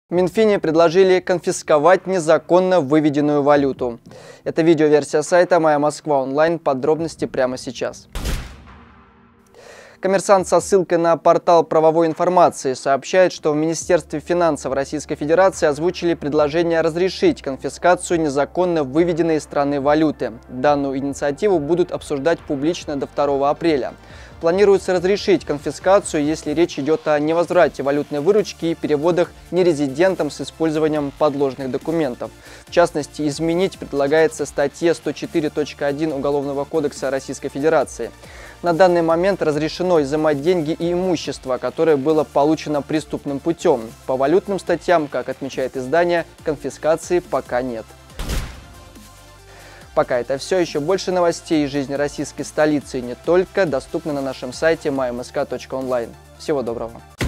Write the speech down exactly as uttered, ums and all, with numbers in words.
В Минфине предложили конфисковать незаконно выведенную валюту. Это видеоверсия сайта «Моя Москва онлайн». Подробности прямо сейчас. Коммерсант со ссылкой на портал правовой информации сообщает, что в Министерстве финансов Российской Федерации озвучили предложение разрешить конфискацию незаконно выведенной из страны валюты. Данную инициативу будут обсуждать публично до второго апреля. Планируется разрешить конфискацию, если речь идет о невозврате валютной выручки и переводах нерезидентам с использованием подложных документов. В частности, изменить предлагается статья сто четыре точка один Уголовного кодекса Российской Федерации. На данный момент разрешено изымать деньги и имущество, которое было получено преступным путем. По валютным статьям, как отмечает издание, конфискации пока нет. Пока это все. Еще больше новостей из жизни российской столицы и не только доступны на нашем сайте май эм эс ка точка онлайн. Всего доброго.